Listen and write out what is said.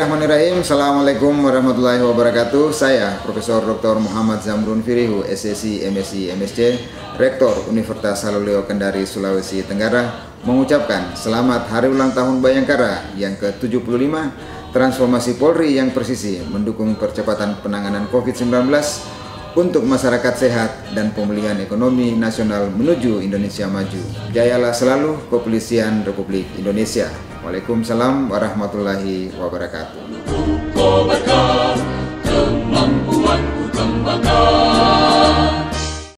Bismillahirrahmanirrahim. Assalamualaikum warahmatullahi wabarakatuh. Saya Profesor Dr. Muhammad Zamrun Firihu, SSI, MSI, MSc, Rektor Universitas Haluleo Kendari, Sulawesi Tenggara, mengucapkan selamat Hari Ulang Tahun Bayangkara yang ke-75, transformasi Polri yang presisi mendukung percepatan penanganan COVID-19 untuk masyarakat sehat dan pemulihan ekonomi nasional menuju Indonesia maju. Jayalah selalu Kepolisian Republik Indonesia. Waalaikumsalam warahmatullahi wabarakatuh.